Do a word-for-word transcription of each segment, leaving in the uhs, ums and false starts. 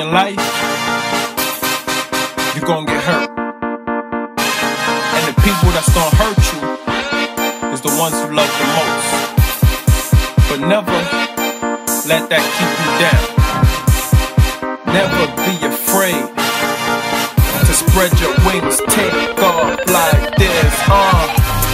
in life, you're gonna get hurt. And the people that's gonna hurt you is the ones you love the most. But never let that keep you down. Never be afraid to spread your wings, take off like this. Uh,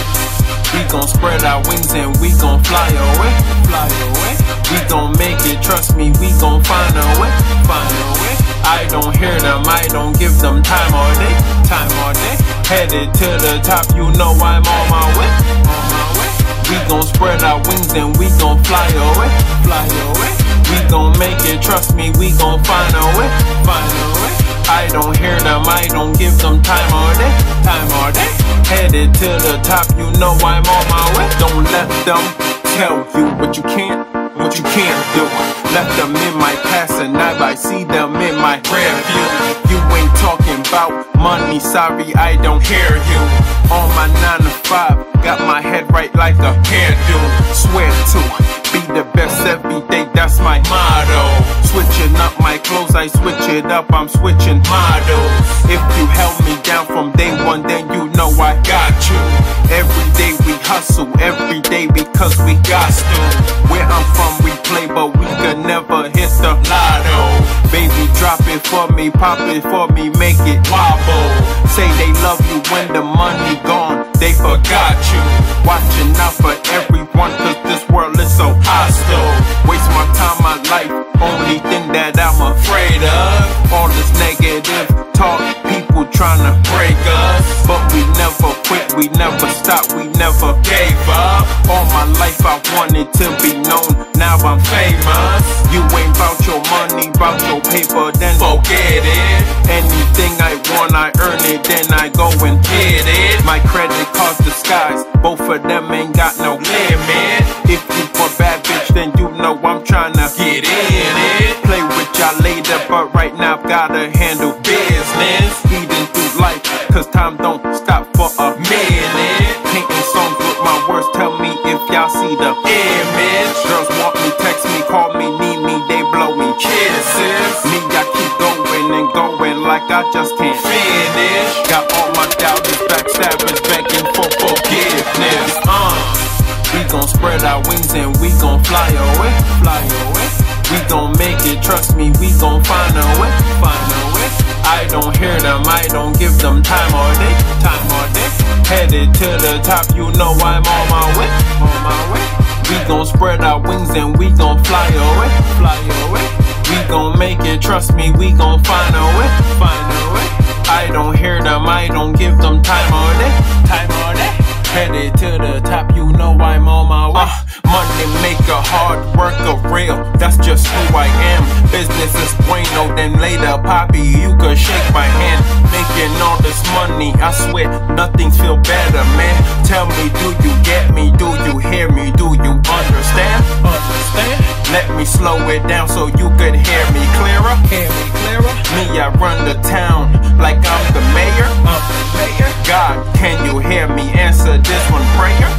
we gon' spread our wings and we gon' fly away, fly away. We gon' make it, trust me, we gon' find a way, find a way. I don't hear them, I don't give them time all day, time all day. Headed to the top, you know I'm on my way, on my way. We gon' spread our wings and we gon' fly away, fly away. We gon' make it, trust me, we gon' find a way, find a way. I don't hear them, I don't give them time all day, time all day. Headed to the top, you know I'm on my way. Don't let them tell you what you can't, what you can't do. Left them in my past and now I see them in my rear view. You ain't talking about money, sorry, I don't hear you. On my nine to five, got my head right like a hairdo. Swear to be the best every day, that's my motto. Switching up my clothes, I switch it up, I'm switching models. If you held me down from day one, then you know I got you. Every day we hustle, every day because we got to. Where I'm from we play, but we could never hit the lotto. Baby, drop it for me, pop it for me, make it wobble. Say they love you when the money gone, they forgot you. Watching out for everyone, cause this world is so hostile. Waste my time, my life, only thing that I'm afraid of. All this negative talk, people tryna break us. But we never quit, we never stopped, we never gave up. All my life I wanted to be known, now I'm famous. You ain't bout your money, bout your paper, then forget it. Anything I want, I earn it, then I go and get it. My credit cards disguise, both of them ain't got no limit. If you a bad bitch, then you know I'm tryna get in it. Play with y'all later, but right now I've gotta handle business. Speeding through life, cause time don't stop for a minute. Painting songs with my words, tell me if y'all see the image. Girls want me, text me, call me, need me, they blow me kisses. Me, I keep going and going like I just can't finish. Got all my doubters, backstabbers begging for forgiveness. Uh, we gon' spread our wings and we gon' fly away, fly away. We gon' make it, trust me, we gon' find a way, find a way. I don't hear them, I don't give them time all day, time all day. Headed to the top, you know I'm on my way, on my way. We gon' spread our wings and we gon' fly away, fly away. We gon' make it, trust me, we gon' find a way, find a way. I don't hear them, I don't give them time all day, time all day. Headed to the top, you know I'm on my way. Uh, money maker, hard worker, real, that's just who I am. Business is bueno, then later, Poppy, you could shake my hand. Making all this money, I swear, nothing feel better, man. Tell me, do you get me? Do you hear me? Do you understand? Understand? Let me slow it down so you could hear me clearer. Hear me clearer? Me, I run the town like I'm the mayor. I'm the mayor. God, can you hear me? Answer this one prayer.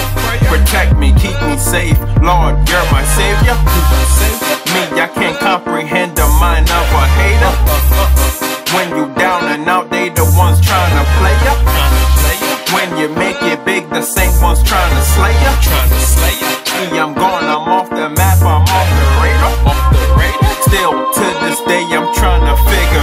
Protect me, keep me safe. Lord, you're my savior. Me, I can't comprehend the mind of a hater. When you down and out, they the ones trying to play ya. When you make it big, the same ones trying to slay ya. Me, I'm gone, I'm off the map, I'm off the radar. Still to this day, I'm trying to figure